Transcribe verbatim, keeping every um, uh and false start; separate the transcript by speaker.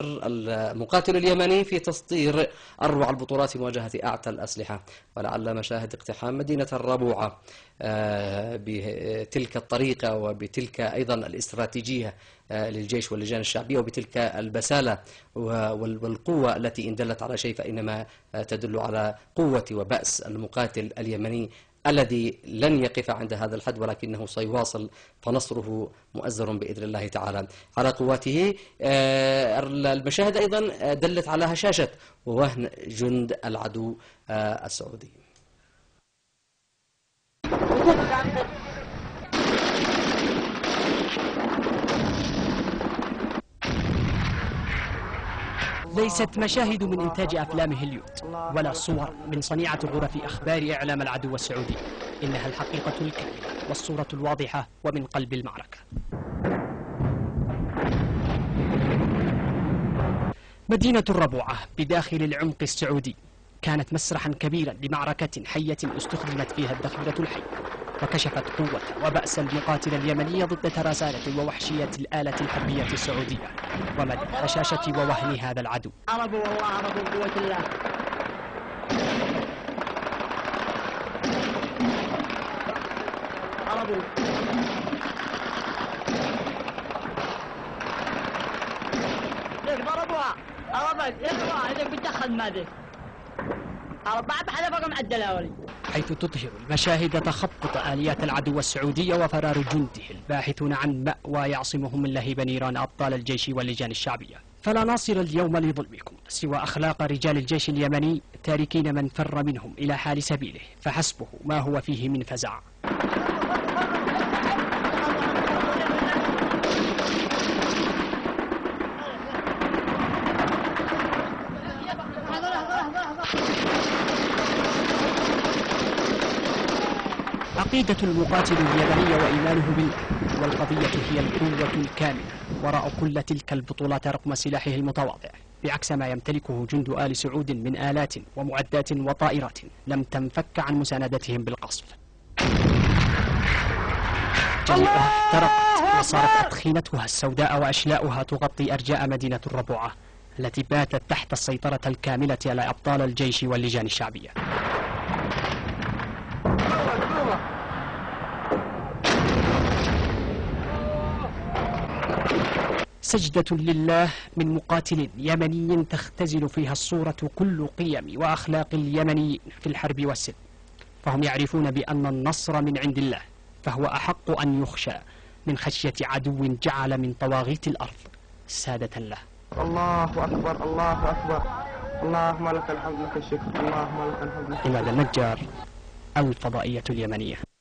Speaker 1: المقاتل اليمني في تسطير أروع البطولات مواجهة أعتى الأسلحة، ولعل مشاهد اقتحام مدينة الربوعة بتلك الطريقة وبتلك أيضا الاستراتيجية للجيش واللجان الشعبية وبتلك البسالة والقوة التي إن دلت على شيء فإنما تدل على قوة وبأس المقاتل اليمني الذي لن يقف عند هذا الحد، ولكنه سيواصل، فنصره مؤزر بإذن الله تعالى على قواته. المشاهد أيضا دلت على هشاشة ووهن جند العدو السعودي.
Speaker 2: ليست مشاهد من إنتاج أفلام هوليوود ولا صور من صنيعة غرف أخبار إعلام العدو السعودي، إنها الحقيقة الكاملة والصورة الواضحة ومن قلب المعركة. مدينة الربوعة بداخل العمق السعودي كانت مسرحا كبيرا لمعركة حية استخدمت فيها الذخيرة الحية، وكشفت قوة وبأس المقاتل اليمني ضد ترسانة ووحشية الآلة الحربية السعودية ومدى هشاشة ووهن هذا العدو.
Speaker 3: عربوا والله عربوا قوة الله. عربوا ليك ضربوها عربت اقرا اذا بتدخل ماذا بعد حذفها معدلها ولي،
Speaker 2: حيث تظهر المشاهد تخطط آليات العدو السعودية وفرار جنده الباحثون عن مأوى يعصمهم من لهيب نيران أبطال الجيش واللجان الشعبية. فلا ناصر اليوم لظلمكم سوى أخلاق رجال الجيش اليمني، تاركين من فر منهم إلى حال سبيله فحسبه ما هو فيه من فزع. عقيدة المقاتل اليمني وإيمانه بالله والقضية هي القوة الكاملة وراء كل تلك البطولات رغم سلاحه المتواضع، بعكس ما يمتلكه جند آل سعود من آلات ومعدات وطائرات لم تنفك عن مساندتهم بالقصف. جميعها احترقت وصارت أدخنتها السوداء وأشلاؤها تغطي أرجاء مدينة الربوعة التي باتت تحت السيطرة الكاملة على أبطال الجيش واللجان الشعبية. سجدة لله من مقاتل يمني تختزل فيها الصورة كل قيم وأخلاق اليمنيين في الحرب والسلم، فهم يعرفون بأن النصر من عند الله، فهو أحق أن يخشى من خشية عدو جعل من طواغيت الأرض سادة له.
Speaker 4: الله أكبر الله أكبر، اللهم لك الحمد لك الشكر، اللهم لك الحمد.
Speaker 2: عماد النجار، الفضائية اليمنية.